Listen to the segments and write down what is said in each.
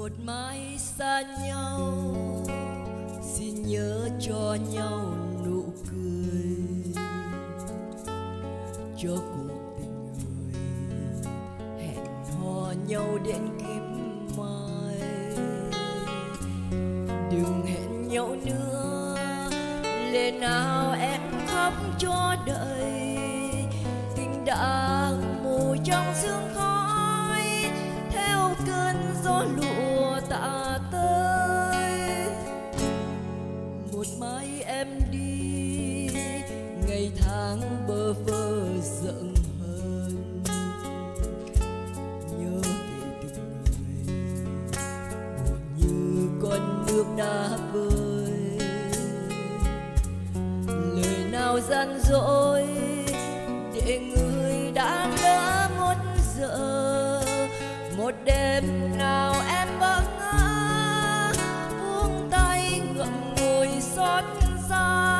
một mai xa nhau, xin nhớ cho nhau nụ cười, cho cuộc tình người hẹn hò nhau đến kiếp mai. Đừng hẹn nhau nữa, lệ nào em khóc cho đợi, tình đã mù trong sương khói, theo cơn gió lụa tạ tới. Một mai em đi, ngày tháng bơ vơ giận hờn, nhớ về tình người buồn như con nước đã vơi. Lời nào gian dối để người đã lỡ một giờ, một đêm nào em bỡ ngỡ, buông tay ngậm ngùi xót xa.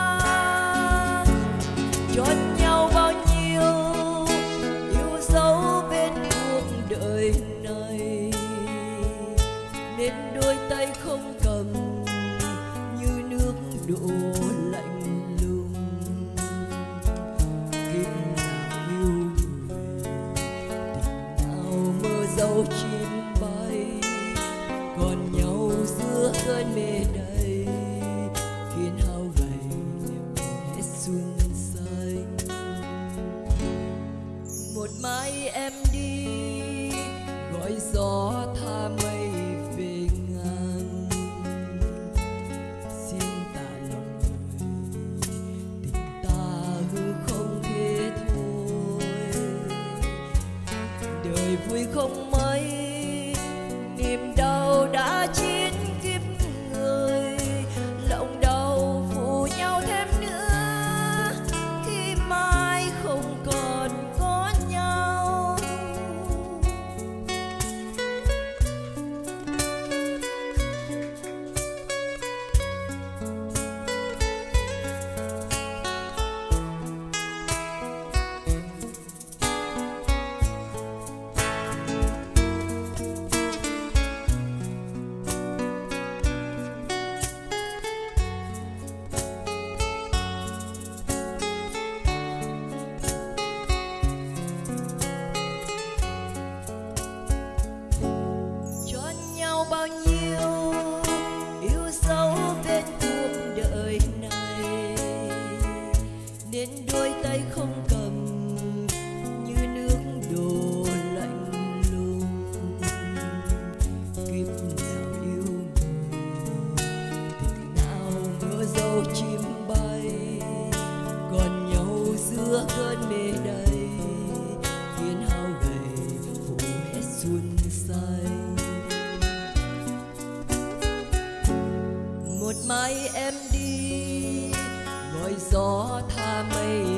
Cho nhau bao nhiêu yêu dấu bên cuộc đời này, nên đôi tay không cầm như nước đổ lạnh lùng. Kiếp nào yêu người, tình nào mơ dấu chim bay, còn nhau giữa cơn mê đầy, khiến hao gầy hết xuân xanh. Một mai em đi, gọi gió tha mây về ngang, xin tạ lòng người, tình ta hư không thể thôi. Đời vui không mấy, niềm đau đã chín kiếp người, lòng đau phụ nhau thêm nữa, khi mai không còn có nhau. Cho nhau bao nhiêu yêu dấu bên cuộc đời này, nên đôi tay không cầm như nước đổ lạnh lùng. Kiếp nào yêu người, tình nào mơ dấu chim bay, còn nhau giữa cơn mê đầy, khiến hao gầy phủ hết xuân xanh. Một mai em đi, gọi gió tha mây